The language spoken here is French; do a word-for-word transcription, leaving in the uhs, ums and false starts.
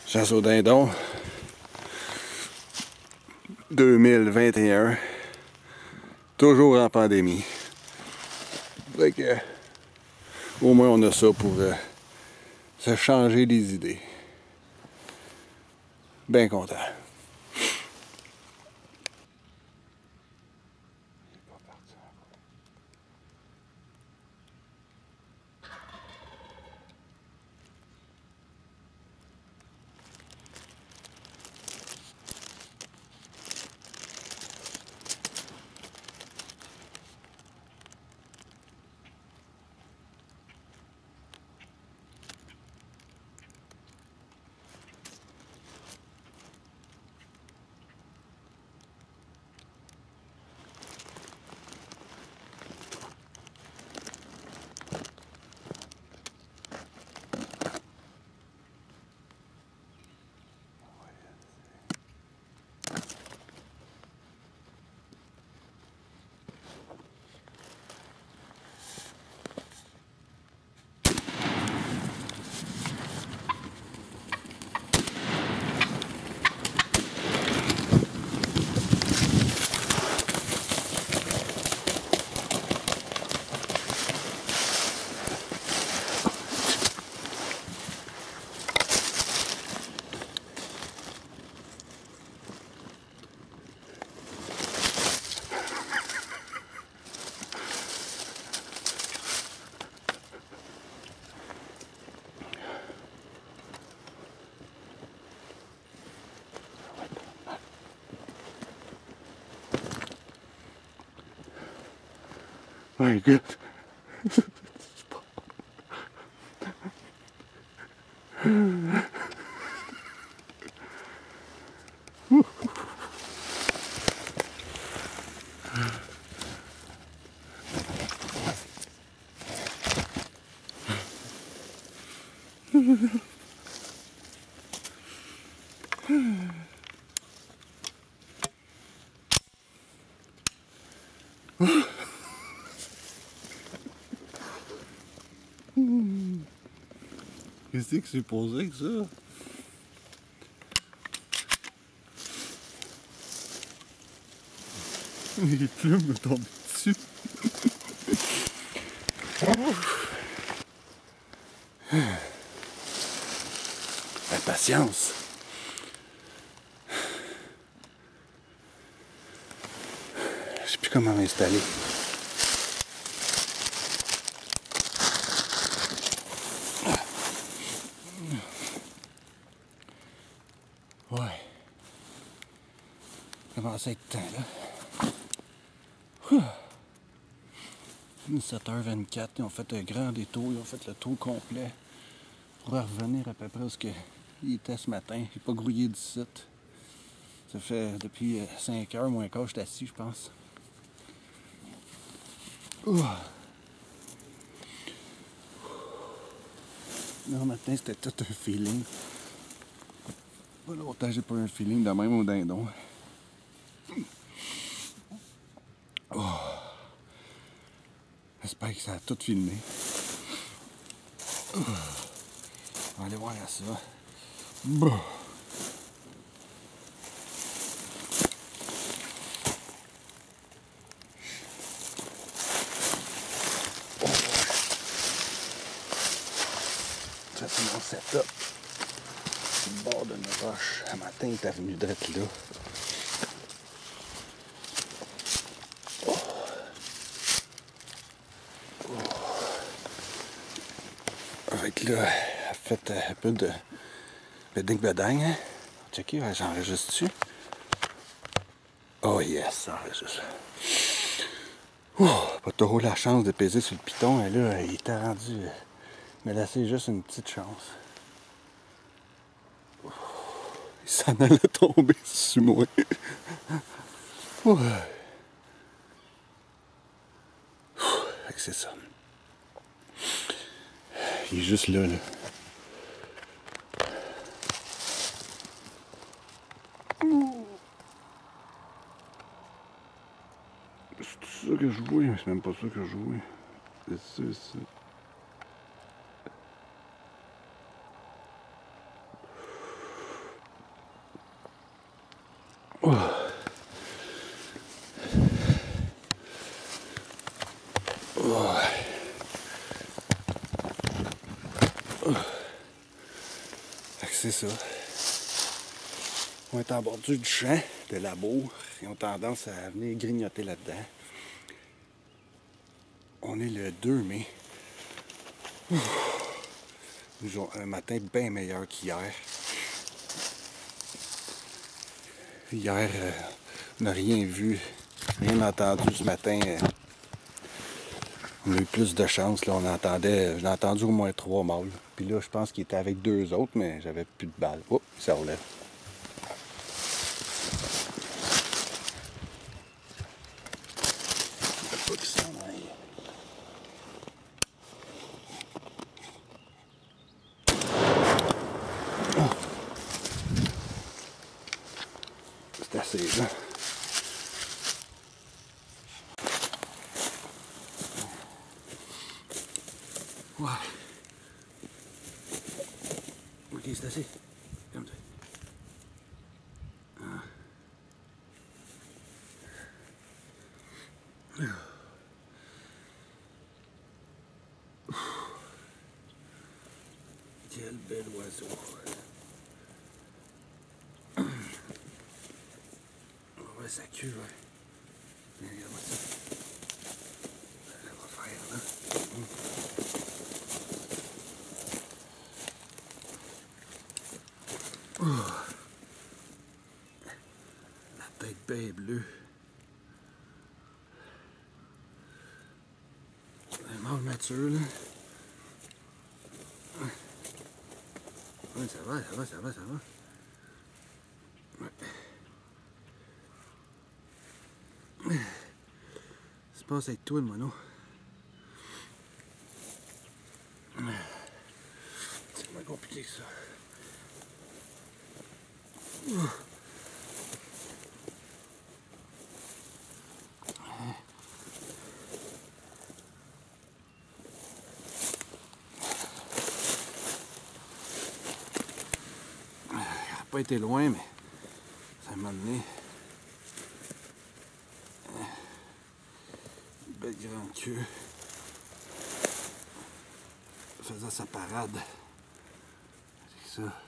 Chasse au dindon deux mille vingt et un, toujours en pandémie. Fait que, au moins on a ça pour euh, se changer les idées. Bien content. My God. Qu'est-ce que c'est posé que ça? Les plumes me tombent dessus. Impatience. Je sais plus comment m'installer. Ouais. Commence à être temps là. sept heures vingt-quatre, ils ont fait un grand détour, ils ont fait le tour complet pour revenir à peu près où il était ce matin. J'ai pas grouillé d'ici. Ça fait depuis cinq heures moins quart que je suis assis, je pense. Ouh. Non, matin c'était tout un feeling. Pas longtemps j'ai pas eu un feeling de même au dindon. Oh. J'espère que ça a tout filmé. Oh. On va aller voir ça. Bah. Oh. Ça c'est mon setup. C'est le bord d'une roche. Un matin il est venu d'être là. Fait que là, elle a fait un peu de beding-bedang. Hein? Checker, j'enregistre-tu? Oh yes, ça enregistre. Ouh, pas trop la chance de peser sur le piton. Et là, il était rendu. Mais là, c'est juste une petite chance. Ouh, il s'en allait tomber sur moi. Ouh. Fait que c'est ça. Il est juste là, là. C'est ça que je vois, mais c'est même pas ça que je vois. C'est ça, c'est ça. Oh. Oh. Oh. C'est ça. On est en bordure du champ, de labour. Ils ont tendance à venir grignoter là-dedans. On est le deux mai. Nous avons un matin bien meilleur qu'hier. Hier, euh, on n'a rien vu, rien entendu ce matin. Euh, on a eu plus de chance. Là, on entendait, j'ai entendu au moins trois mâles. Puis là, je pense qu'il était avec deux autres, mais j'avais plus de balles. Oh, ça relève. Pas qu'il s'en aille. Oh. C'est assez, là. Ouais. Ok, c'est assez. Comme ça. Ah. Quel bel oiseau. On va sa queue, ouais. Regarde-moi ça. Ça va faire, là. Oh. La tête bien bleue. Un mâle mature, là. Ouais, ça va, ça va, ça va, ça va. Ouais. Ça se passe avec toi, le mono. C'est moins compliqué que ça. Ouh. Il n'a pas été loin, mais ça m'a amené une belle grande queue. Il faisait sa parade. C'est ça.